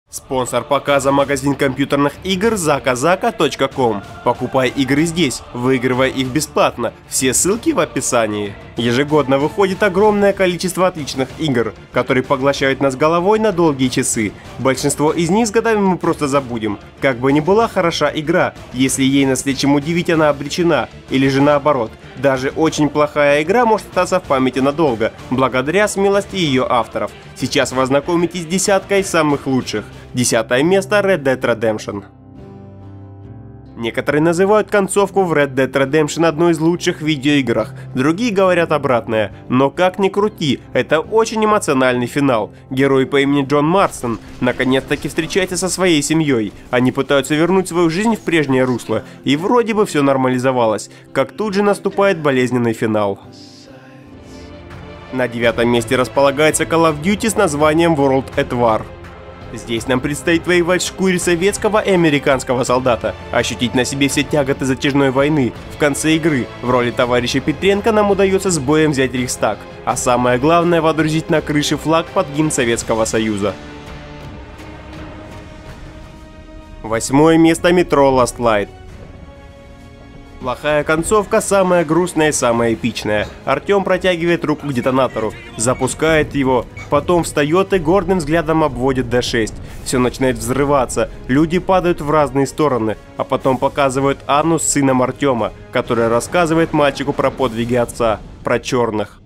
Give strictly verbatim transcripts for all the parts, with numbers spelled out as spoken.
Спонсор показа — магазин компьютерных игр заказака точка ком. Покупай игры здесь, выигрывай их бесплатно. Все ссылки в описании. Ежегодно выходит огромное количество отличных игр, которые поглощают нас головой на долгие часы. Большинство из них с годами мы просто забудем. Как бы ни была хороша игра, если ей нас нечем удивить, она обречена. Или же наоборот. Даже очень плохая игра может остаться в памяти надолго, благодаря смелости ее авторов. Сейчас вы ознакомитесь с десяткой самых лучших. Десятое место — Red Dead Redemption. Некоторые называют концовку в Red Dead Redemption одной из лучших в видеоиграх, другие говорят обратное. Но как ни крути, это очень эмоциональный финал. Герой по имени Джон Марстон наконец-таки встречается со своей семьей. Они пытаются вернуть свою жизнь в прежнее русло, и вроде бы все нормализовалось, как тут же наступает болезненный финал. На девятом месте располагается Call of Duty с названием World at War. Здесь нам предстоит воевать в шкуре советского и американского солдата, ощутить на себе все тяготы затяжной войны. В конце игры в роли товарища Петренко нам удается с боем взять Рейхстаг, а самое главное — водрузить на крыше флаг под гимн Советского Союза. Восьмое место — Metro Last Light. Плохая концовка самая грустная и самая эпичная. Артем протягивает руку к детонатору, запускает его, потом встает и гордым взглядом обводит Д шесть. Все начинает взрываться, люди падают в разные стороны, а потом показывают Анну с сыном Артема, которая рассказывает мальчику про подвиги отца, про черных.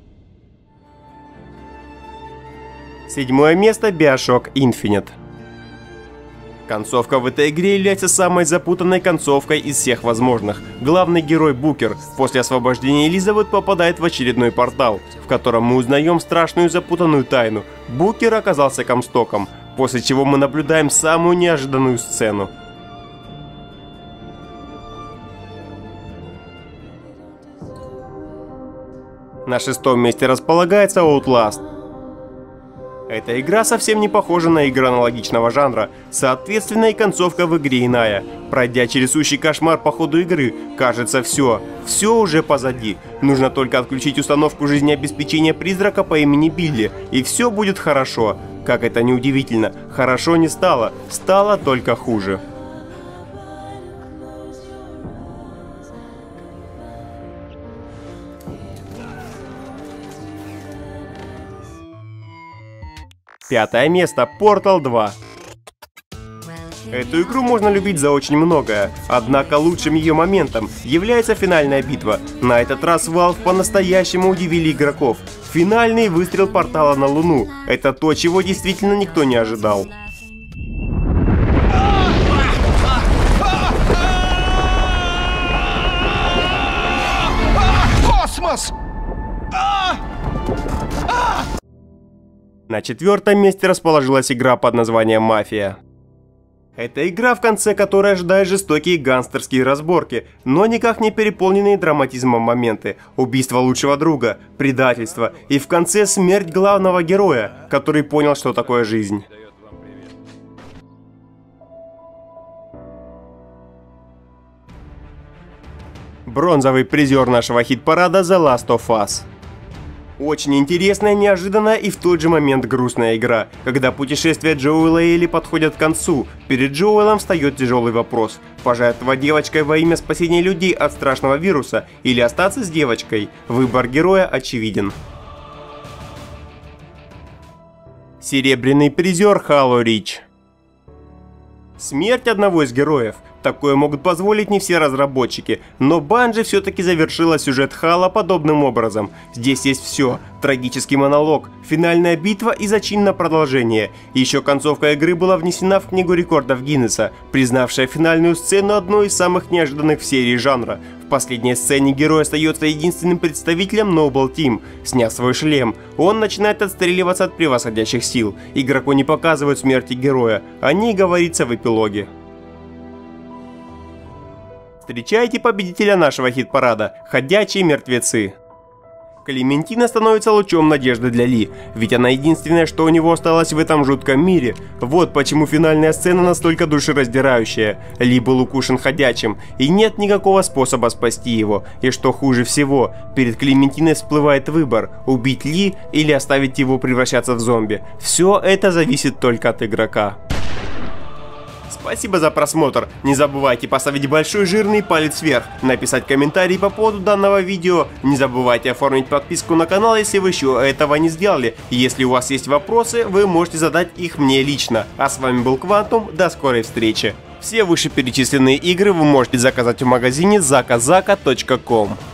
Седьмое место — BioShock Infinite. Концовка в этой игре является самой запутанной концовкой из всех возможных. Главный герой Букер после освобождения Элизабет попадает в очередной портал, в котором мы узнаем страшную запутанную тайну. Букер оказался Комстоком, после чего мы наблюдаем самую неожиданную сцену. На шестом месте располагается Outlast. Эта игра совсем не похожа на игры аналогичного жанра, соответственно и концовка в игре иная. Пройдя через сущий кошмар по ходу игры, кажется все, все уже позади. Нужно только отключить установку жизнеобеспечения призрака по имени Билли, и все будет хорошо. Как это ни удивительно, хорошо не стало, стало только хуже. Пятое место — Portal два. Эту игру можно любить за очень многое, однако лучшим ее моментом является финальная битва. На этот раз Valve по-настоящему удивили игроков. Финальный выстрел портала на Луну — это то, чего действительно никто не ожидал. Космос! На четвертом месте расположилась игра под названием «Мафия». Это игра, в конце которой ожидают жестокие гангстерские разборки, но никак не переполненные драматизмом моменты, убийство лучшего друга, предательство и в конце смерть главного героя, который понял, что такое жизнь. Бронзовый призер нашего хит-парада — The Last of Us. Очень интересная, неожиданная и в тот же момент грустная игра. Когда путешествия Джоэла и Элли подходят к концу, перед Джоэлом встает тяжелый вопрос: пожертвовать девочкой во имя спасения людей от страшного вируса или остаться с девочкой? Выбор героя очевиден. Серебряный призер — Halo Reach. Смерть одного из героев. Такое могут позволить не все разработчики, но Bungie все-таки завершила сюжет Halo подобным образом. Здесь есть все: трагический монолог, финальная битва и зачин на продолжение. Еще концовка игры была внесена в книгу рекордов Гиннесса, признавшая финальную сцену одной из самых неожиданных в серии жанра. В последней сцене герой остается единственным представителем Noble Team. Сняв свой шлем, он начинает отстреливаться от превосходящих сил. Игроку не показывают смерти героя, о ней говорится в эпилоге. Встречайте победителя нашего хит-парада — «Ходячие мертвецы». Клементина становится лучом надежды для Ли, ведь она единственное, что у него осталось в этом жутком мире. Вот почему финальная сцена настолько душераздирающая. Ли был укушен ходячим, и нет никакого способа спасти его. И что хуже всего, перед Клементиной всплывает выбор — убить Ли или оставить его превращаться в зомби. Все это зависит только от игрока. Спасибо за просмотр. Не забывайте поставить большой жирный палец вверх, написать комментарий по поводу данного видео. Не забывайте оформить подписку на канал, если вы еще этого не сделали. Если у вас есть вопросы, вы можете задать их мне лично. А с вами был Квантум, до скорой встречи. Все вышеперечисленные игры вы можете заказать в магазине заказака точка ком.